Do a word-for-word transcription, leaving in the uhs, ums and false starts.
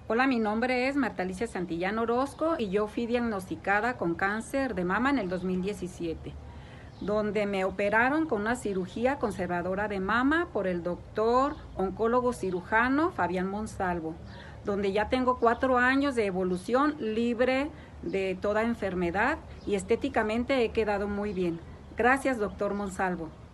Hola, mi nombre es Marta Alicia Santillán Orozco y yo fui diagnosticada con cáncer de mama en el dos mil diecisiete, donde me operaron con una cirugía conservadora de mama por el doctor oncólogo cirujano Fabián Monsalvo, donde ya tengo cuatro años de evolución libre de toda enfermedad y estéticamente he quedado muy bien. Gracias, doctor Monsalvo.